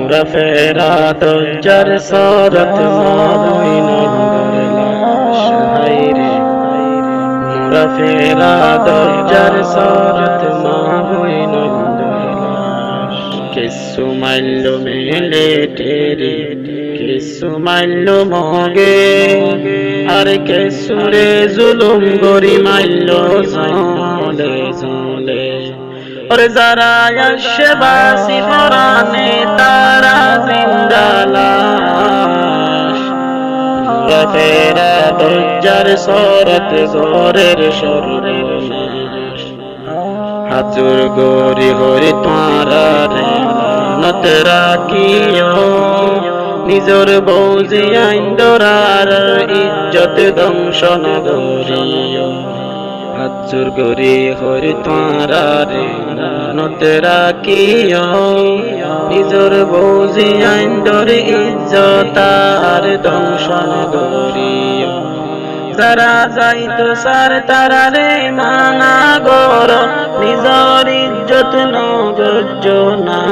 মোরা ফেরা দরজার সরত মাবই নন্দর লাশ হায়রে মোরা ফেরা দরজার সরত মাবই নন্দর লাশ কিছু মাইল মেলে টেরি কিছু মাইল মগে আর কিছু রে জুলুম গরি মাইল জলে জলে और जरा यशबासी पुराने तारा जिंदा लाश रफेरा दज्जर सोरत जोरेर शोरेर नाश हाजुर गोरी होरी तारा रे नतरा कियो निजर बौजी आइंदरार इज्जत ধ্বংস নগরিयो হাজুর গরি হরি তারা রে নতরা কিও নিজর বৌজি আইন্দর ইজ্জত আর ধ্বংস নগরিও যারা যাইতো সার তারা রে মানা গর নিজর ইজ্জত নগর্য না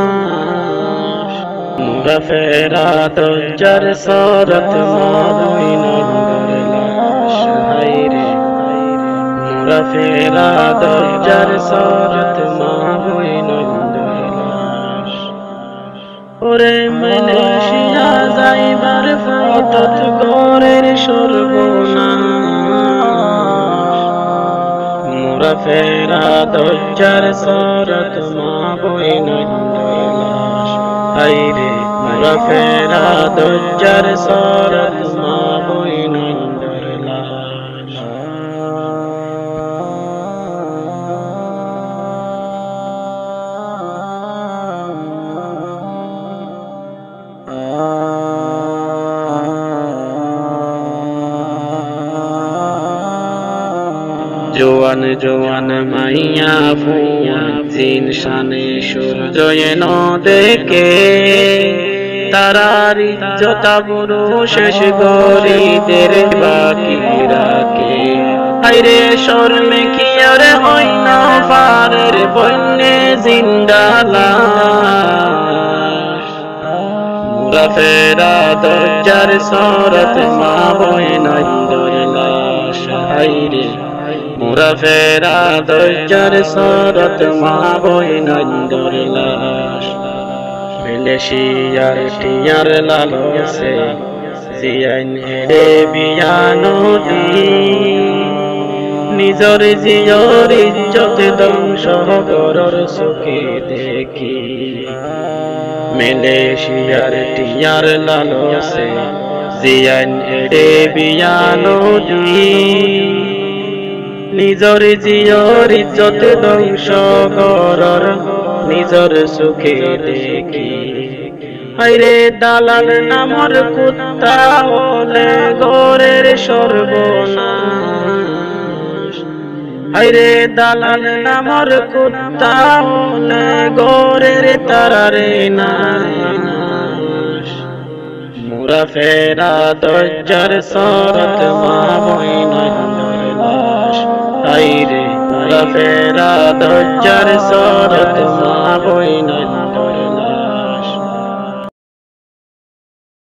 মোরা ফেরা দজ্জার সরত মাবই নন্দর লাশ হায়রে মোরা ফেরা দরজার সরত মাবই নন্দর লাশ ওরে মালয়েশিয়া যাইবার পথত গরের সর্বনাশ মোরা ফেরা দরজার সরত মাবই নন্দর লাশ হায়রে মোরা ফেরা দরজার সরত মাবই নন্দর লাশ জোয়ান জোয়ান মাইয়া ফুয়া জিন শানে সূর্যয় ন দেখে তারার ইজ্জত বুড়ো শেষ গরিদের বাকি রাখে হায়রে শর্মে কি আর হয় না পারের বন্যে জিন্দা লাশ মোরা ফেরা দরজার সরত মাবই নন্দর লাশ হায়রে মোরা ফেরা দরজার সরত মাবই নন্দর লাশ মালয়েশিয়ার টিয়ার লালসে জিয়াইন হেরে বিয়ানতি নিজর জিয়র ইজ্জত ধ্বংস করর সুখে দেখি মালয়েশিয়ার টিয়ার লালসে জিয়াইন হেরে বিয়ানতি নিজর জিয়র ইজ্জত ধ্বংস করর নিজর সুখে দেখি হায়রে দালাল নামর কুত্তা হলে গরের সর্বনাশ হায়রে দালাল নামর কুত্তা হলে গরের তারারে নাশ মোরা ফেরা দজ্জার সরত মাবই নন্দর লাশ হায়রে মোরা ফেরা দজ্জার সরত মাবই নন্দর